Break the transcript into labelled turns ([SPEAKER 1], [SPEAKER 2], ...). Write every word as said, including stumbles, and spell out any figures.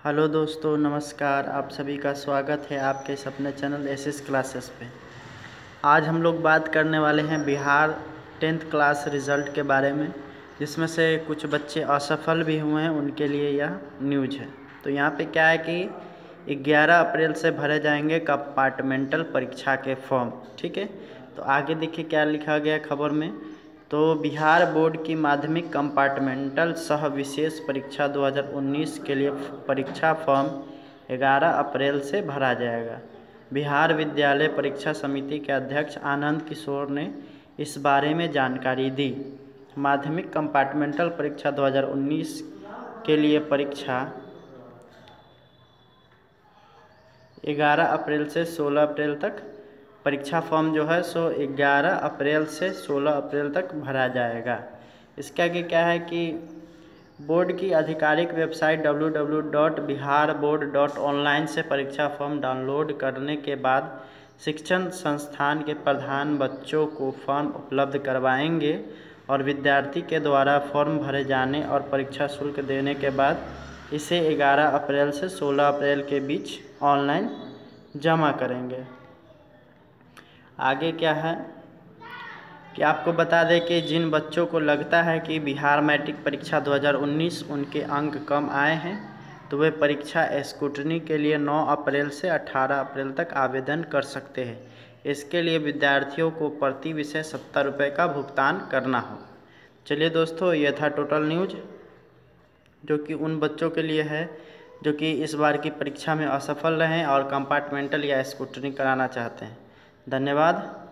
[SPEAKER 1] Hello दोस्तों, नमस्कार। आप सभी का स्वागत है आपके इस अपने चैनल एस एस क्लासेस पे। आज हम लोग बात करने वाले हैं बिहार टेंथ क्लास रिज़ल्ट के बारे में, जिसमें से कुछ बच्चे असफल भी हुए हैं, उनके लिए यह न्यूज़ है। तो यहाँ पे क्या है कि ग्यारह अप्रैल से भरे जाएंगे कंपार्टमेंटल परीक्षा के फॉर्म। ठीक है, तो आगे देखिए क्या लिखा गया खबर में। तो बिहार बोर्ड की माध्यमिक कंपार्टमेंटल सह विशेष परीक्षा दो हज़ार उन्नीस के लिए परीक्षा फॉर्म ग्यारह अप्रैल से भरा जाएगा। बिहार विद्यालय परीक्षा समिति के अध्यक्ष आनंद किशोर ने इस बारे में जानकारी दी। माध्यमिक कंपार्टमेंटल परीक्षा दो हज़ार उन्नीस के लिए परीक्षा ग्यारह अप्रैल से सोलह अप्रैल तक परीक्षा फॉर्म जो है सो ग्यारह अप्रैल से सोलह अप्रैल तक भरा जाएगा। इसके आगे क्या है कि बोर्ड की आधिकारिक website W W W dot Bihar board dot online से परीक्षा फॉर्म डाउनलोड करने के बाद शिक्षण संस्थान के प्रधान बच्चों को फॉर्म उपलब्ध करवाएंगे और विद्यार्थी के द्वारा फॉर्म भरे जाने और परीक्षा शुल्क देने के बाद इसे ग्यारह अप्रैल से सोलह अप्रैल के बीच ऑनलाइन जमा करेंगे। आगे क्या है कि आपको बता दें कि जिन बच्चों को लगता है कि बिहार मैट्रिक परीक्षा दो हज़ार उन्नीस उनके अंक कम आए हैं, तो वे परीक्षा स्क्रूटनी के लिए नौ अप्रैल से अठारह अप्रैल तक आवेदन कर सकते हैं। इसके लिए विद्यार्थियों को प्रति विषय सत्तर रुपये का भुगतान करना हो। चलिए दोस्तों, यह था टोटल न्यूज जो कि उन बच्चों के लिए है जो कि इस बार की परीक्षा में असफल रहे और कंपार्टमेंटल या स्क्रूटनी कराना चाहते हैं। धन्यवाद।